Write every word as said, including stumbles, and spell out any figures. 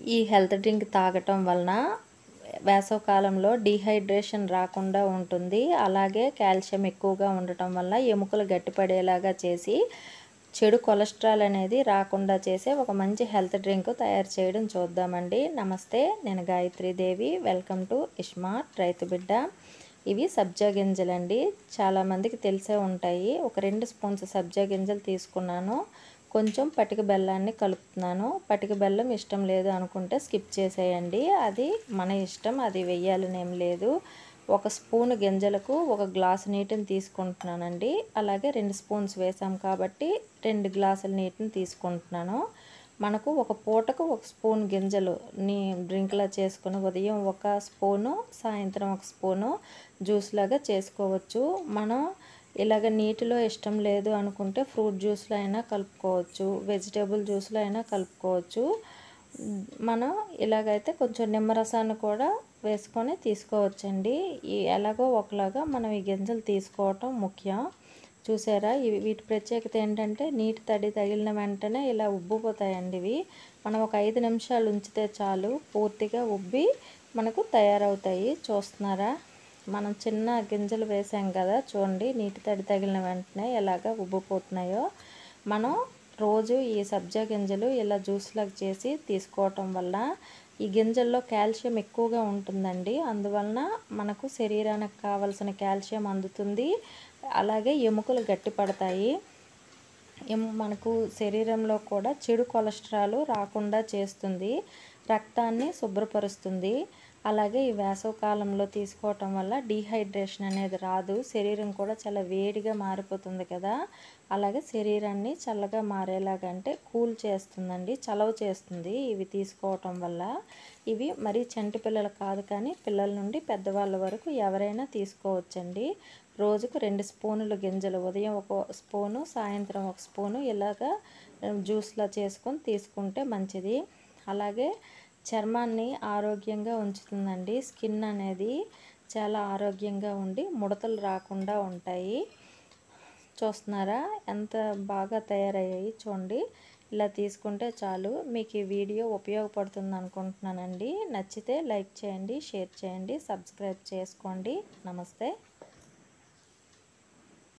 ఈ health drink తాగటం వలన వేసవికాలంలో డీహైడ్రేషన్ రాకుండా ఉంటుంది. అలాగే కాల్షియం ఎక్కువగా ఉండటం వల్ల ఎముకలు గట్టిపడేలాగా చేసి చెడు కొలెస్ట్రాల్ అనేది రాకుండా చేసే ఒక మంచి హెల్త్ డ్రింక్ తయారు చేయడం చూద్దామండి. నమస్తే, నేను గాయత్రీదేవి. వెల్కమ్ టు ఇస్మార్ట్ రైతు బిడ్డ. ఇవి సబ్జా గింజలండి. చాలామందికి తెలిసే ఉంటాయి. ఒక రెండు స్పూన్స్ సబ్జా గింజలు తీసుకున్నాను. కొంచెం పటిక బెల్లాన్ని కలుపుతున్నాను. పటిక బెల్లం ఇష్టం లేదు అనుకుంటే స్కిప్ చేసేయండి. అది మన ఇష్టం, అది వెయ్యాలని ఏం లేదు. ఒక స్పూన్ గింజలకు ఒక గ్లాసు నీటిని తీసుకుంటున్నానండి. అలాగే రెండు స్పూన్స్ వేసాం కాబట్టి రెండు గ్లాసుల నీటిని తీసుకుంటున్నాను. మనకు ఒక పూటకు ఒక స్పూన్ గింజలు నీ డ్రింక్లా చేసుకుని ఉదయం ఒక స్పూను, సాయంత్రం ఒక స్పూను జ్యూస్ లాగా చేసుకోవచ్చు. మనం ఇలాగ నీటిలో ఇష్టం లేదు అనుకుంటే ఫ్రూట్ జ్యూస్లో అయినా కలుపుకోవచ్చు, వెజిటేబుల్ జ్యూస్లో అయినా కలుపుకోవచ్చు. మనం ఇలాగైతే కొంచెం నిమ్మరసాన్ని కూడా వేసుకొని తీసుకోవచ్చండి. ఈ ఎలాగో ఒకలాగా మనం ఈ గింజలు తీసుకోవటం ముఖ్యం. చూసారా, ఇవి వీటి ప్రత్యేకత ఏంటంటే నీటి తడి తగిలిన వెంటనే ఇలా ఉబ్బిపోతాయండి. ఇవి మనం ఒక ఐదు నిమిషాలు ఉంచితే చాలు, పూర్తిగా ఉబ్బి మనకు తయారవుతాయి. చూస్తున్నారా, మనం చిన్న గింజలు వేసాం కదా, చూడండి నీటి తడి తగిలిన వెంటనే ఎలాగ ఉబ్బిపోతున్నాయో. మనం రోజు ఈ సబ్జా గింజలు ఇలా జ్యూస్లాగా చేసి తీసుకోవటం వల్ల ఈ గింజల్లో కాల్షియం ఎక్కువగా ఉంటుందండి. అందువలన మనకు శరీరానికి కావలసిన కాల్షియం అందుతుంది. అలాగే ఎముకలు గట్టిపడతాయి. మనకు శరీరంలో కూడా చెడు కొలెస్ట్రాల్ రాకుండా చేస్తుంది, రక్తాన్ని శుభ్రపరుస్తుంది. అలాగే ఈ వేసవి కాలంలో తీసుకోవటం వల్ల డీహైడ్రేషన్ అనేది రాదు. శరీరం కూడా చాలా వేడిగా మారిపోతుంది కదా, అలాగే శరీరాన్ని చల్లగా మారేలాగా అంటే కూల్ చేస్తుందండి, చలవ చేస్తుంది ఇవి తీసుకోవటం వల్ల. ఇవి మరీ చంటి పిల్లలు కాదు కానీ పిల్లల నుండి పెద్దవాళ్ళ వరకు ఎవరైనా తీసుకోవచ్చండి. రోజుకు రెండు స్పూనుల గింజలు, ఉదయం ఒక స్పూను, సాయంత్రం ఒక స్పూను ఇలాగా జ్యూస్లా చేసుకొని తీసుకుంటే మంచిది. అలాగే చర్మాన్ని ఆరోగ్యంగా ఉంచుతుందండి. స్కిన్ అనేది చాలా ఆరోగ్యంగా ఉండి ముడతలు రాకుండా ఉంటాయి. చూస్తున్నారా ఎంత బాగా తయారయ్యాయి, చూడండి. ఇలా తీసుకుంటే చాలు. మీకు ఈ వీడియో ఉపయోగపడుతుంది అనుకుంటున్నానండి. నచ్చితే లైక్ చేయండి, షేర్ చేయండి, సబ్స్క్రైబ్ చేసుకోండి. నమస్తే.